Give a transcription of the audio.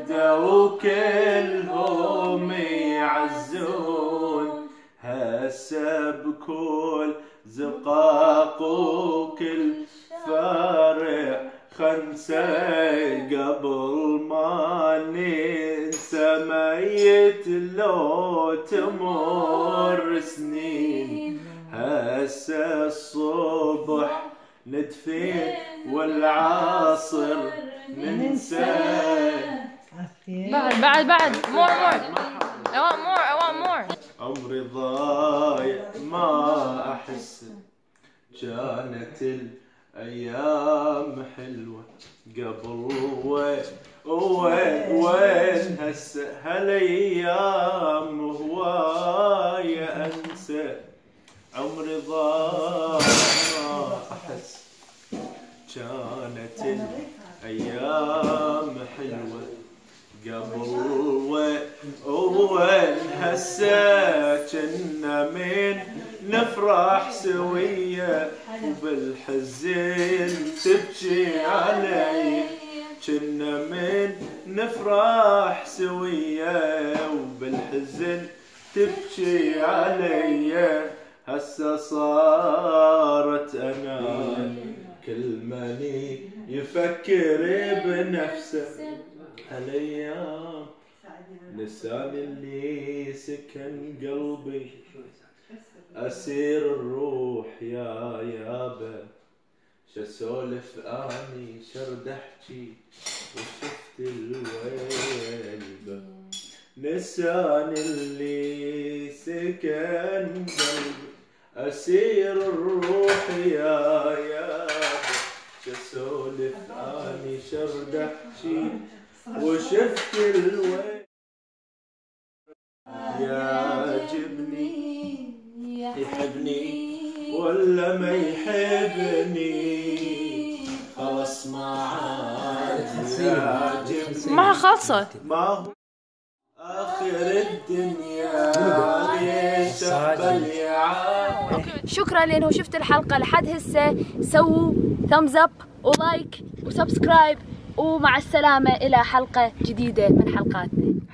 وكلهم يعزون هسه بكل زقاق وكل فرع خنسة قبل ما ننسى ميت لو تمر سنين هسه الصبح ندفن والعصر ننسى. بعد more I want more عمري ضايع ما احس كانت الايام حلوه قبل وين هسه هالايام هوايه انسى. عمري ضايع ما احس كانت الايام حلوه قبل وين هسه كنا من نفرح سوية وبالحزن تبكي علي كنا من نفرح سوية وبالحزن تبكي علي هسه صارت انا كل مني يفكر بنفسه هالايام لسان اللي سكن قلبي اسير الروح يا يابا شسولف اني شرد احكي وشفت الويلبه لسان اللي سكن قلبي اسير الروح يا يابا شسولف اني شرد احكي وشفت الويل يعجبني يحبني ولا ما يحبني خلص ما عاد يعجبني ما خلصت ما هو آخر الدنيا شكرا لانه شفت الحلقة لحد هسه. سووا ثامز اب ولايك وسبسكرايب ومع السلامة الى حلقة جديدة من حلقاتنا.